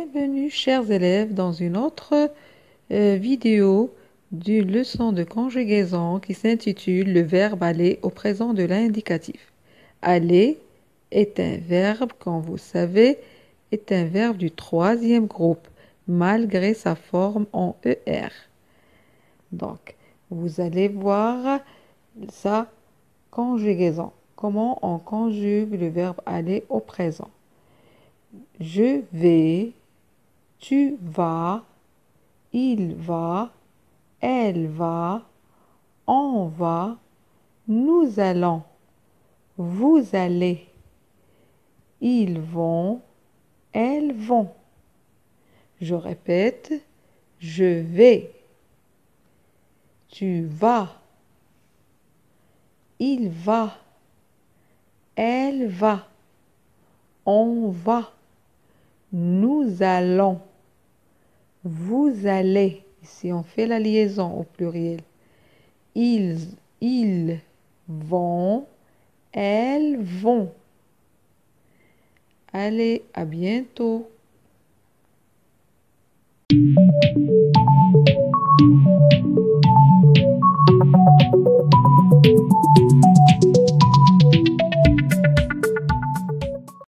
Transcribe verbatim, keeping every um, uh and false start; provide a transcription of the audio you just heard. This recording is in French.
Bienvenue, chers élèves, dans une autre euh, vidéo d'une leçon de conjugaison qui s'intitule « Le verbe aller au présent de l'indicatif ». Aller est un verbe, comme vous savez, est un verbe du troisième groupe, malgré sa forme en E R. Donc, vous allez voir sa conjugaison. Comment on conjugue le verbe aller au présent. Je vais, tu vas, il va, elle va, on va, nous allons, vous allez, ils vont, elles vont. Je répète, je vais, tu vas, il va, elle va, on va, nous allons, vous allez. Ici, on fait la liaison au pluriel. Ils, ils vont, elles vont. Allez, à bientôt.